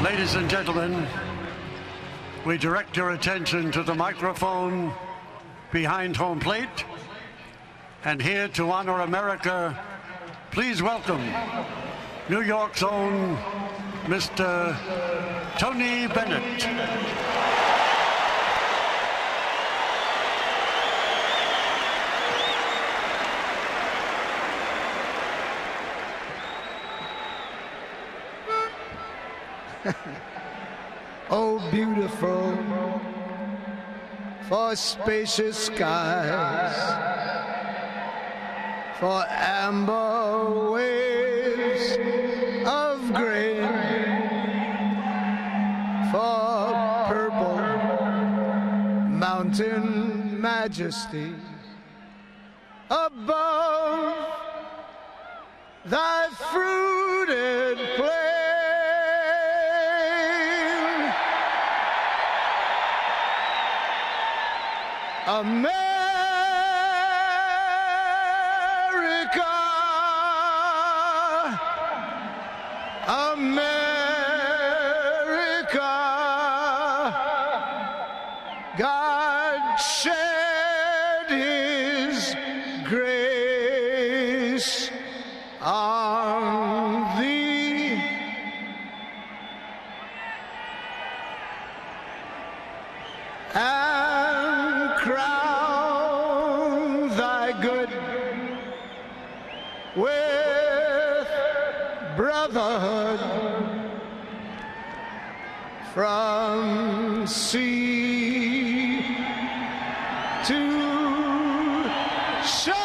Ladies and gentlemen, we direct your attention to the microphone behind home plate. And here to honor America, please welcome New York's own Mr. Tony Bennett. Oh, beautiful for spacious skies, for amber waves of grain, for purple mountain majesty above thy fruited plain. America, America, God shed his grace on thee. And crown thy good with brotherhood from sea to shore.